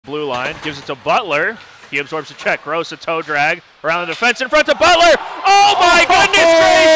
Blue line, gives it to Butler. He absorbs a check. Gross, a toe drag around the defense in front of Butler. Oh my goodness gracious!